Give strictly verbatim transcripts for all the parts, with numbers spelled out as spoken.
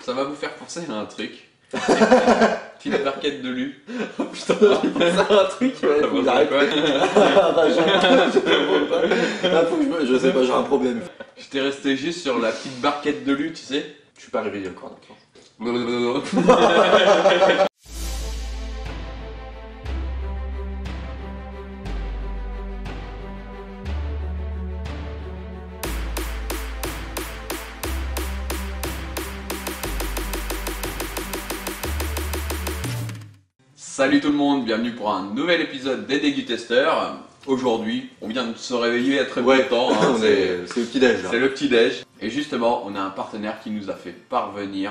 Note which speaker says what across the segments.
Speaker 1: Ça va vous faire penser à un truc. Petite barquette de lu.
Speaker 2: Putain, j'ai pensé à un truc, ouais,
Speaker 1: Ça
Speaker 2: faut
Speaker 1: va
Speaker 2: que j'arrête.
Speaker 1: quoi?
Speaker 2: Ah, bah, j'ai- je comprends pas. Ah, faut que je me- je sais pas, j'ai un problème.
Speaker 1: J'étais resté juste sur la petite barquette de lu, tu sais.
Speaker 2: Je suis pas réveillé encore, d'accord.
Speaker 1: Salut tout le monde, bienvenue pour un nouvel épisode des Dégusteurs. Aujourd'hui, on vient de se réveiller à très peu de temps. Hein,
Speaker 2: on
Speaker 1: c'est
Speaker 2: est- c'est le petit déj.
Speaker 1: c'est le petit déj. Et justement, on a un partenaire qui nous a fait parvenir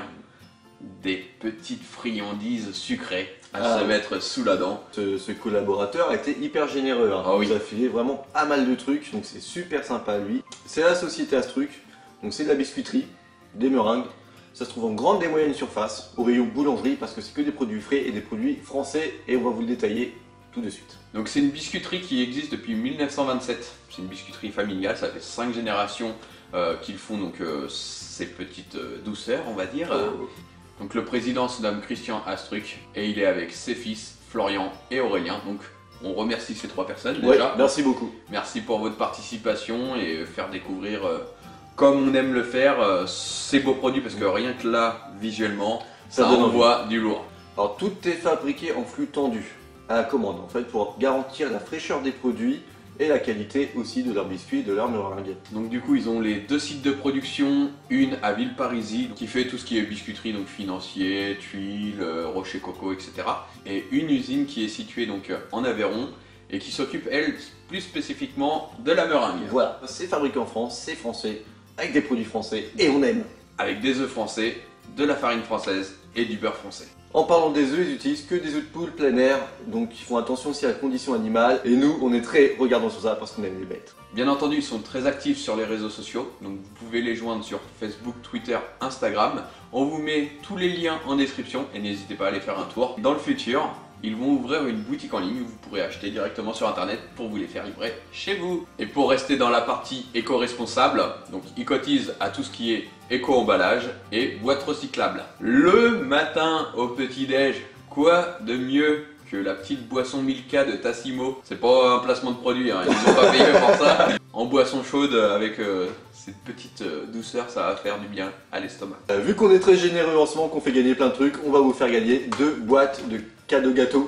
Speaker 1: des petites friandises sucrées à
Speaker 2: Ah,
Speaker 1: se
Speaker 2: oui.
Speaker 1: mettre sous la dent.
Speaker 2: Ce, ce collaborateur a été hyper généreux. Hein.
Speaker 1: Ah oui.
Speaker 2: Il nous a filé vraiment pas mal de trucs, donc c'est super sympa lui. C'est la société Astruc, donc c'est de la biscuiterie, des meringues. Ça se trouve en grande et moyenne surface, au rayon boulangerie, parce que c'est que des produits frais et des produits français, et on va vous le détailler tout de suite.
Speaker 1: Donc c'est une biscuiterie qui existe depuis mille neuf cent vingt-sept. C'est une biscuiterie familiale, ça fait cinq générations euh, qu'ils font donc euh, ces petites euh, douceurs, on va dire.
Speaker 2: Euh,
Speaker 1: Donc le président se nomme Christian Astruc et il est avec ses fils Florian et Aurélien. Donc on remercie ces trois personnes
Speaker 2: ouais,
Speaker 1: déjà.
Speaker 2: merci beaucoup.
Speaker 1: Merci pour votre participation et faire découvrir, euh, comme on aime le faire, euh, ces beaux produits parce que rien que là, visuellement, ça,
Speaker 2: Ça donne envie.
Speaker 1: envoie du lourd.
Speaker 2: Alors tout est fabriqué en flux tendu, à la commande en fait, pour garantir la fraîcheur des produits et la qualité aussi de leurs biscuits et de leurs meringues.
Speaker 1: Donc du coup ils ont les deux sites de production, une à Villeparisis qui fait tout ce qui est biscuiterie, donc financier, tuiles, euh, rocher coco, et cetera. Et une usine qui est située donc euh, en Aveyron et qui s'occupe elle plus spécifiquement de la meringue.
Speaker 2: Voilà, c'est fabriqué en France, c'est français, avec des produits français, et on aime.
Speaker 1: Avec des œufs français, de la farine française et du beurre français.
Speaker 2: En parlant des œufs, ils utilisent que des œufs de poule plein air, donc ils font attention aussi à la condition animale, et nous on est très regardants sur ça parce qu'on aime les bêtes.
Speaker 1: Bien entendu, ils sont très actifs sur les réseaux sociaux, donc vous pouvez les joindre sur Facebook, Twitter, Instagram. On vous met tous les liens en description et n'hésitez pas à aller faire un tour. Dans le futur, ils vont ouvrir une boutique en ligne où vous pourrez acheter directement sur internet pour vous les faire livrer chez vous. Et pour rester dans la partie éco-responsable, donc ils cotisent à tout ce qui est éco-emballage et boîte recyclable. Le matin au petit-déj, quoi de mieux que la petite boisson Milka de Tassimo? C'est pas un placement de produit, hein, ils n'ont pas payé pour ça. En boisson chaude avec euh, cette petite euh, douceur, ça va faire du bien à l'estomac.
Speaker 2: Euh, vu qu'on est très généreux en ce moment, qu'on fait gagner plein de trucs, on va vous faire gagner deux boîtes de cadeaux gâteaux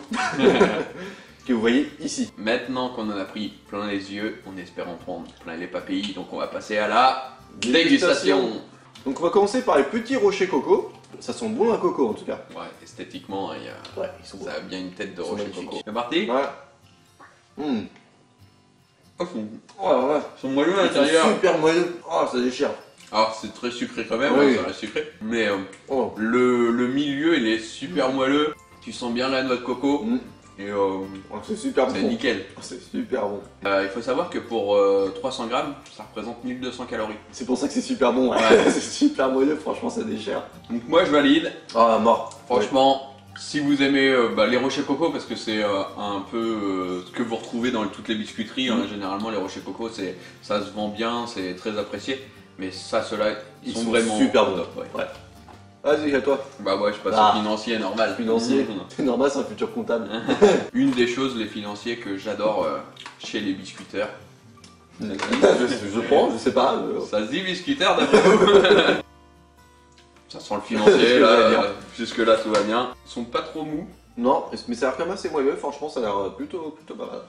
Speaker 2: que vous voyez ici.
Speaker 1: Maintenant qu'on en a pris plein les yeux, on espère en prendre plein les papilles, donc on va passer à la dégustation.
Speaker 2: Donc on va commencer par les petits rochers coco. Ça sent bon un coco en tout cas.
Speaker 1: Ouais, esthétiquement, il y a...
Speaker 2: Ouais, ils sont
Speaker 1: ça a bien une tête de
Speaker 2: Ils sont
Speaker 1: rocher
Speaker 2: magnifiques.
Speaker 1: coco. C'est parti?
Speaker 2: Ouais. Mmh.
Speaker 1: Oh, ils sont-
Speaker 2: Oh, ouais.
Speaker 1: ils sont moelleux à
Speaker 2: Ils sont
Speaker 1: l'intérieur.
Speaker 2: super moelleux. Oh, ça déchire.
Speaker 1: Alors c'est très sucré quand même,
Speaker 2: Oui.
Speaker 1: hein, ça reste sucré. Mais euh,
Speaker 2: Oh.
Speaker 1: le, le milieu, il est super moelleux. Tu sens bien la noix de coco.
Speaker 2: Mmh.
Speaker 1: Et euh,
Speaker 2: Oh, c'est super
Speaker 1: c'est
Speaker 2: bon.
Speaker 1: nickel.
Speaker 2: Oh, c'est super bon.
Speaker 1: Euh, il faut savoir que pour euh, trois cents grammes, ça représente mille deux cents calories.
Speaker 2: C'est pour ça que c'est super bon.
Speaker 1: Ouais.
Speaker 2: C'est super moelleux, franchement ça déchire.
Speaker 1: Donc moi je valide.
Speaker 2: Oh, mort.
Speaker 1: Franchement, si vous aimez euh, bah, les rochers coco, parce que c'est euh, un peu euh, ce que vous retrouvez dans toutes les biscuiteries, hein,
Speaker 2: Mm.
Speaker 1: généralement les rochers coco, c'est, ça se vend bien, c'est très apprécié. Mais ça, ceux-là, ils,
Speaker 2: Ils
Speaker 1: sont,
Speaker 2: sont
Speaker 1: vraiment
Speaker 2: super bons.
Speaker 1: top, ouais.
Speaker 2: Ouais. Vas-y, à toi.
Speaker 1: Bah ouais, je passe
Speaker 2: Ah.
Speaker 1: au financier, normal.
Speaker 2: Financier. C'est normal, c'est un futur comptable.
Speaker 1: Une des choses, les financiers, que j'adore euh, chez les biscuiteurs.
Speaker 2: je, je pense, je sais pas. euh,
Speaker 1: Ça se dit biscuiteur d'après vous? Ça sent le financier,
Speaker 2: Je
Speaker 1: là,
Speaker 2: vais dire.
Speaker 1: euh, jusque-là tout va bien. Ils sont pas trop mous.
Speaker 2: Non, mais ça a l'air quand même assez moelleux, franchement ça a l'air plutôt, plutôt pas mal.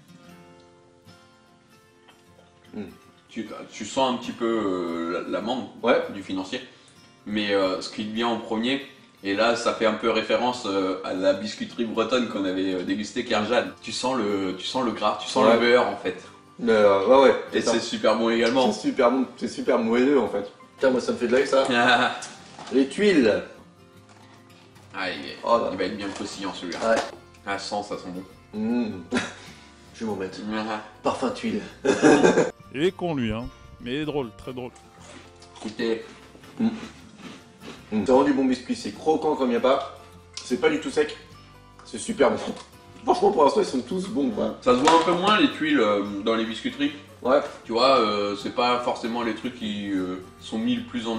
Speaker 1: Tu, tu sens un petit peu euh, l'amande
Speaker 2: Ouais.
Speaker 1: du financier. Mais euh, ce qui est bien en premier, et là ça fait un peu référence euh, à la biscuiterie bretonne qu'on avait euh, dégusté Kerjad. Tu sens le, tu sens le gras, tu sens
Speaker 2: Ouais.
Speaker 1: le beurre en fait.
Speaker 2: Mais euh, ouais, ouais.
Speaker 1: Et
Speaker 2: ça.
Speaker 1: c'est super bon également.
Speaker 2: C'est super bon, c'est super moelleux en fait. Tiens, moi ça me fait de l'œil ça.
Speaker 1: Ah,
Speaker 2: Les tuiles.
Speaker 1: il, est-
Speaker 2: Oh là.
Speaker 1: il va être bien croustillant celui-là.
Speaker 2: Ouais.
Speaker 1: Ah, sent, ça sent bon.
Speaker 2: Mmh. Je vais m'en mettre.
Speaker 1: Ah,
Speaker 2: Parfum tuile.
Speaker 3: Il est con lui, hein. Mais il est drôle, très drôle.
Speaker 1: écoutez,
Speaker 2: Mmh. C'est vraiment du bon biscuit, c'est croquant comme il n'y a pas. C'est pas du tout sec. C'est super bon. Franchement pour l'instant ils sont tous bons quoi.
Speaker 1: ça se voit un peu moins les tuiles euh, dans les biscuiteries.
Speaker 2: Ouais.
Speaker 1: Tu vois, euh, c'est pas forcément les trucs qui euh, sont mis le plus en avant.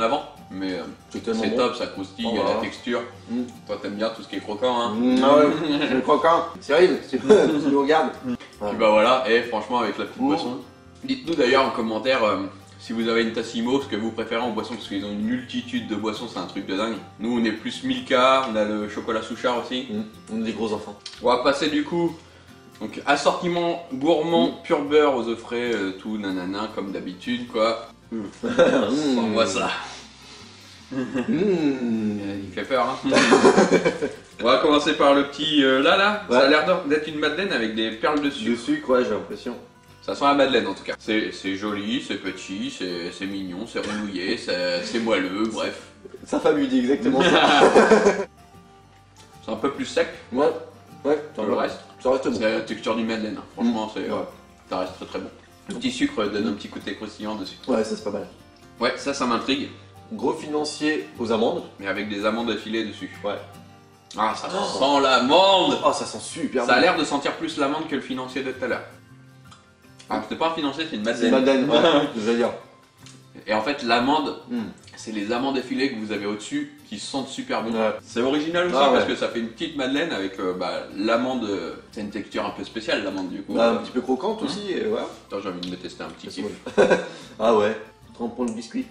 Speaker 1: mais euh,
Speaker 2: C'est tellement
Speaker 1: c'est
Speaker 2: bon.
Speaker 1: top, ça croustille, il y a
Speaker 2: Oh,
Speaker 1: la
Speaker 2: voilà.
Speaker 1: texture.
Speaker 2: Mm.
Speaker 1: Toi t'aimes bien tout ce qui est croquant, hein.
Speaker 2: Mmh, ah ouais, le croquant. Cyril, si tu nous regardes.
Speaker 1: Puis bah voilà, et franchement avec la petite
Speaker 2: Mm.
Speaker 1: boisson. Dites-nous d'ailleurs en commentaire euh, si vous avez une Tassimo, ce que vous préférez en boisson, parce qu'ils ont une multitude de boissons, c'est un truc de dingue. Nous on est plus Milka, on a le chocolat Souchard aussi.
Speaker 2: Mmh, on est des gros enfants.
Speaker 1: On va passer du coup, donc assortiment gourmand,
Speaker 2: Mm.
Speaker 1: pur beurre aux œufs frais, euh, tout nanana comme d'habitude quoi.
Speaker 2: Mmh.
Speaker 1: On voit ça.
Speaker 2: Mmh.
Speaker 1: Euh, Il fait peur hein. On va commencer par le petit euh, là là,
Speaker 2: Ouais.
Speaker 1: ça a l'air d'être une madeleine avec des perles de
Speaker 2: Du
Speaker 1: sucre.
Speaker 2: sucre, ouais, j'ai l'impression.
Speaker 1: Ça sent la madeleine en tout cas. C'est c'est joli, c'est petit, c'est c'est mignon, c'est rondouillé, c'est c'est moelleux, bref.
Speaker 2: Sa femme lui dit exactement ça.
Speaker 1: C'est un peu plus sec
Speaker 2: Ouais, ouais,
Speaker 1: que le reste.
Speaker 2: ça reste bon.
Speaker 1: C'est la texture du madeleine, hein. Franchement c'est,
Speaker 2: Ouais.
Speaker 1: euh, ça reste très très bon. Le petit sucre donne un petit côté croustillant dessus.
Speaker 2: Ouais, ça c'est pas mal.
Speaker 1: Ouais, ça, ça m'intrigue,
Speaker 2: Gros financier aux amandes.
Speaker 1: mais avec des amandes affilées dessus.
Speaker 2: Ouais.
Speaker 1: Ah, ça
Speaker 2: Oh.
Speaker 1: sent l'amande.
Speaker 2: Oh, ça sent super
Speaker 1: Ça a
Speaker 2: bon.
Speaker 1: l'air de sentir plus l'amande que le financier de tout à l'heure. Ah, c'est pas un financier, c'est une
Speaker 2: C'est
Speaker 1: madeleine.
Speaker 2: madeleine, ouais, je veux dire.
Speaker 1: Et en fait, l'amande,
Speaker 2: Mmh.
Speaker 1: c'est les amandes effilées que vous avez au-dessus qui sentent super bon.
Speaker 2: Ouais.
Speaker 1: C'est original aussi
Speaker 2: Ah,
Speaker 1: parce
Speaker 2: ouais.
Speaker 1: que ça fait une petite madeleine avec euh, bah, l'amande. euh, C'est une texture un peu spéciale, l'amande du coup.
Speaker 2: Bah, un petit peu croquante aussi, et voilà.
Speaker 1: Attends, j'ai envie de me tester un petit
Speaker 2: C'est
Speaker 1: kiff.
Speaker 2: bon. Ah ouais. Trempons le biscuit.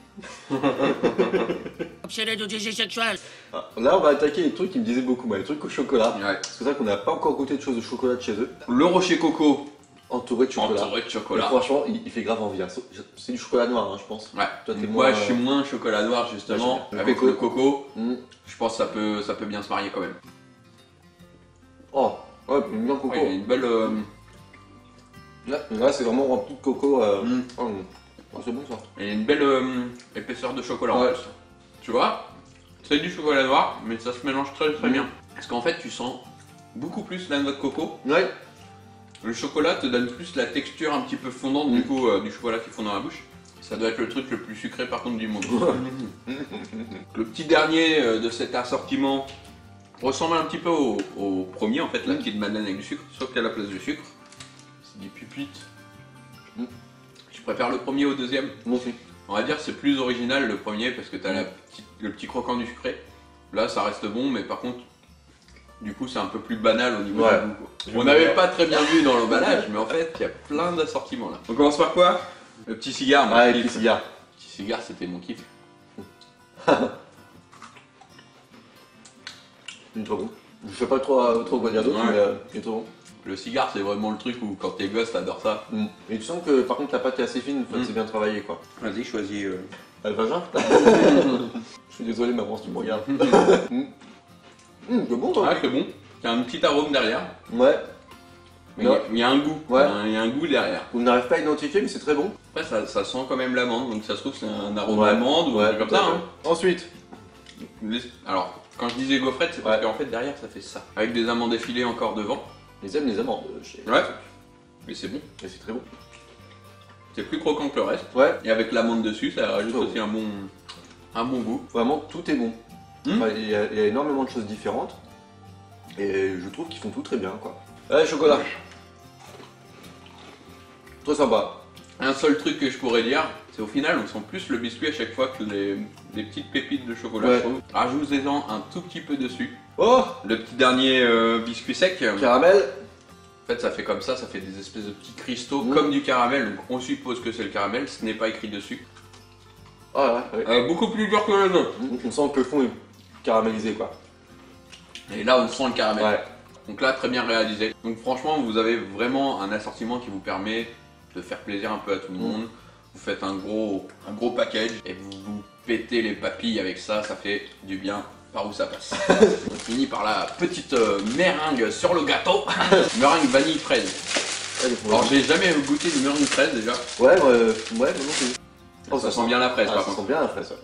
Speaker 4: Obsédé de désir sexuel.
Speaker 2: Ah, là, on va attaquer les trucs qui me disaient beaucoup, moi, les trucs au chocolat.
Speaker 1: Ouais.
Speaker 2: C'est vrai qu'on n'a pas encore goûté de choses de chocolat de chez eux.
Speaker 1: Le rocher coco
Speaker 2: Entouré de chocolat.
Speaker 1: entouré de
Speaker 2: Mais
Speaker 1: chocolat.
Speaker 2: franchement, il, il fait grave envie. hein. C'est du chocolat noir, hein, je pense.
Speaker 1: Ouais.
Speaker 2: Toi, t'es
Speaker 1: Moi,
Speaker 2: moins,
Speaker 1: je suis
Speaker 2: euh,
Speaker 1: moins chocolat noir justement.
Speaker 2: Ouais, je- le
Speaker 1: Avec
Speaker 2: coco.
Speaker 1: le coco,
Speaker 2: Mmh.
Speaker 1: je pense que ça peut, ça peut bien se marier quand même.
Speaker 2: Oh, ouais, puis bien coco.
Speaker 1: Ouais, il y a une belle. euh,
Speaker 2: Là, là, c'est vraiment rempli de coco. Euh...
Speaker 1: Mm.
Speaker 2: Oh, oh, c'est bon ça.
Speaker 1: il y a une belle euh, épaisseur de chocolat
Speaker 2: Ouais.
Speaker 1: en plus. Tu vois, c'est du chocolat noir, mais ça se mélange très très
Speaker 2: Mm.
Speaker 1: bien. Parce qu'en fait, tu sens beaucoup plus la noix de coco.
Speaker 2: Ouais.
Speaker 1: Le chocolat te donne plus la texture un petit peu fondante du
Speaker 2: Mm.
Speaker 1: coup euh, du chocolat qui fond dans la bouche. Ça doit être le truc le plus sucré par contre du monde. Le petit dernier euh, de cet assortiment ressemble un petit peu au, au premier en fait, la
Speaker 2: Mm.
Speaker 1: petite madeleine avec du sucre, sauf qu'à la place du sucre, c'est des pupites.
Speaker 2: Mm.
Speaker 1: Je préfère le premier au deuxième.
Speaker 2: Moi aussi.
Speaker 1: On va dire c'est plus original le premier parce que t'as
Speaker 2: Mm.
Speaker 1: la petite- le petit croquant du sucré. Là ça reste bon mais par contre du coup c'est un peu plus banal au niveau
Speaker 2: Ouais.
Speaker 1: du goût, quoi.
Speaker 2: Je
Speaker 1: On
Speaker 2: me
Speaker 1: n'avait
Speaker 2: vois.
Speaker 1: pas très bien vu dans l'emballage mais en fait il y a plein d'assortiments là. On commence par quoi? Le petit cigare. mon
Speaker 2: Ah, et
Speaker 1: kiff.
Speaker 2: puis cigare.
Speaker 1: Le petit cigare c'était mon kiff.
Speaker 2: Il est trop bon. Je sais pas trop, euh, trop quoi dire d'autre,
Speaker 1: Ouais.
Speaker 2: mais euh, il est trop bon.
Speaker 1: Le cigare c'est vraiment le truc où quand t'es gosse t'adores ça.
Speaker 2: Mm. Et tu sens que par contre la pâte est assez fine, une fois que
Speaker 1: Mm.
Speaker 2: c'est bien travaillé quoi.
Speaker 1: Vas-y choisis. euh.
Speaker 2: Ah, le vagin Je suis désolé maman si tu me regardes. Mm. Mm, c'est bon toi.
Speaker 1: Ah c'est bon. Il y a un petit arôme derrière.
Speaker 2: Ouais.
Speaker 1: Mais il y a- il y, a un goût.
Speaker 2: Ouais.
Speaker 1: Il y a un- il y a un goût derrière.
Speaker 2: On n'arrive pas à identifier mais c'est très bon.
Speaker 1: Après ça, ça sent quand même l'amande donc ça se trouve c'est un arôme
Speaker 2: Ouais.
Speaker 1: amande ou un truc comme
Speaker 2: tout à
Speaker 1: ça.
Speaker 2: fait.
Speaker 1: hein.
Speaker 2: Ensuite,
Speaker 1: Les- Alors, quand je disais gaufrette, c'est parce
Speaker 2: Ouais.
Speaker 1: qu'en fait derrière ça fait ça. Avec des amandes effilées encore devant.
Speaker 2: les aiment les amandes. euh, chez-
Speaker 1: Ouais. Mais c'est bon.
Speaker 2: Et c'est très bon.
Speaker 1: C'est plus croquant que le reste.
Speaker 2: Ouais.
Speaker 1: Et avec l'amande dessus, ça rajoute
Speaker 2: Plutôt.
Speaker 1: aussi un bon, un bon goût.
Speaker 2: Vraiment tout est bon.
Speaker 1: Mm.
Speaker 2: Enfin, il, y a, il y a énormément de choses différentes. Et je trouve qu'ils font tout très bien quoi. Allez, chocolat. Très sympa.
Speaker 1: Un seul truc que je pourrais dire, c'est au final on sent plus le biscuit à chaque fois que les, les petites pépites de chocolat.
Speaker 2: Ouais.
Speaker 1: je trouve. Rajoutez-en un tout petit peu dessus.
Speaker 2: Oh,
Speaker 1: Le petit dernier euh, biscuit sec, en
Speaker 2: caramel.
Speaker 1: fait ça fait comme ça, ça fait des espèces de petits cristaux
Speaker 2: Mm.
Speaker 1: comme du caramel. Donc on suppose que c'est le caramel, ce n'est pas écrit dessus.
Speaker 2: Ah ouais, ouais.
Speaker 1: Euh, beaucoup plus dur que les autres.
Speaker 2: On sent que le fond est caramélisé quoi.
Speaker 1: Et là on sent le caramel.
Speaker 2: Ouais.
Speaker 1: Donc là, très bien réalisé. Donc franchement, vous avez vraiment un assortiment qui vous permet de faire plaisir un peu à tout le
Speaker 2: Mm.
Speaker 1: monde. Vous faites un gros, un gros package et vous vous pétez les papilles avec ça, ça fait du bien par où ça passe. On finit par la petite euh, meringue sur le gâteau. Meringue vanille fraise.
Speaker 2: Allez, faut-
Speaker 1: Alors j'ai jamais goûté de meringue fraise déjà.
Speaker 2: Ouais, ouais, ouais, moi non plus. Oh,
Speaker 1: ça, sent bien la fraise
Speaker 2: Ah,
Speaker 1: par
Speaker 2: ça
Speaker 1: contre.
Speaker 2: sent bien la fraise.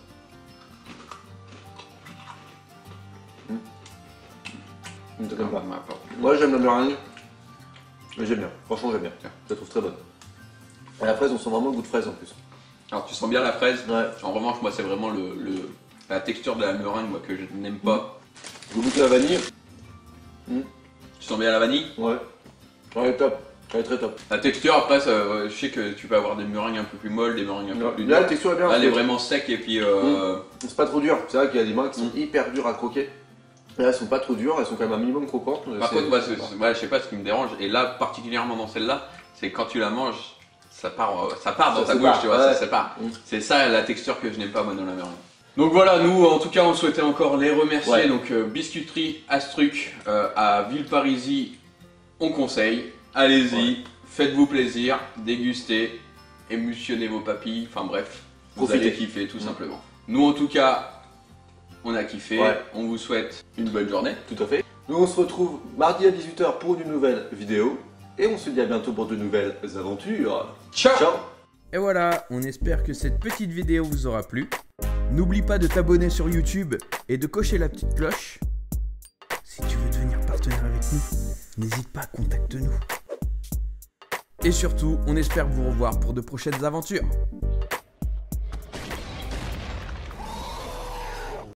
Speaker 2: Ouais. Mm. T'aimes pas.
Speaker 1: Ah, pas.
Speaker 2: Moi j'aime la meringue. Mais j'aime bien, franchement j'aime bien. Je la trouve très bonne. Et la fraise, on sent vraiment le goût de fraise en plus.
Speaker 1: Alors tu sens bien la fraise.
Speaker 2: Ouais.
Speaker 1: En revanche, moi c'est vraiment le, le- la texture de la meringue moi, que je n'aime pas.
Speaker 2: Vous goûtez la vanille?
Speaker 1: Tu sens bien la vanille?
Speaker 2: Ouais. Ouais, top. Elle est très top.
Speaker 1: La texture, après, ça, euh, je sais que tu peux avoir des meringues un peu plus molles, des meringues un peu
Speaker 2: Là,
Speaker 1: plus
Speaker 2: là, la
Speaker 1: dures.
Speaker 2: texture est bien.
Speaker 1: Là, elle est
Speaker 2: faite.
Speaker 1: vraiment sec et puis. Euh...
Speaker 2: Mmh. C'est pas trop dur. C'est vrai qu'il y a des meringues qui sont
Speaker 1: Mm.
Speaker 2: hyper dures à croquer. Là, elles sont pas trop dures, elles sont quand même un minimum croquantes.
Speaker 1: Par
Speaker 2: C'est-
Speaker 1: contre, moi, c'est- c'est- ouais, je sais pas ce qui me dérange. Et là, particulièrement dans celle-là, c'est quand tu la manges, ça part, euh, ça part dans
Speaker 2: Ça
Speaker 1: ta
Speaker 2: se
Speaker 1: bouche,
Speaker 2: part,
Speaker 1: tu vois,
Speaker 2: ouais.
Speaker 1: ça sépare.
Speaker 2: Mm.
Speaker 1: C'est ça la texture que je n'aime pas moi dans la meringue. Donc voilà, nous en tout cas on souhaitait encore les remercier.
Speaker 2: Ouais.
Speaker 1: Donc euh, Biscuiterie Astruc euh, à Villeparisis, on conseille. Allez-y,
Speaker 2: Ouais.
Speaker 1: faites-vous plaisir, dégustez, émulsionnez vos papilles, enfin bref, vous
Speaker 2: Profitez.
Speaker 1: allez kiffer tout
Speaker 2: Mm.
Speaker 1: simplement. Nous en tout cas, on a kiffé,
Speaker 2: Ouais.
Speaker 1: on vous souhaite une bonne journée.
Speaker 2: Tout à fait. Nous, on se retrouve mardi à dix-huit heures pour une nouvelle vidéo. Et on se dit à bientôt pour de nouvelles aventures.
Speaker 1: Ciao,
Speaker 2: Ciao.
Speaker 4: Et voilà, on espère que cette petite vidéo vous aura plu. N'oublie pas de t'abonner sur YouTube et de cocher la petite cloche. Si tu veux devenir partenaire avec nous, n'hésite pas, contacte-nous. Et surtout, on espère vous revoir pour de prochaines aventures.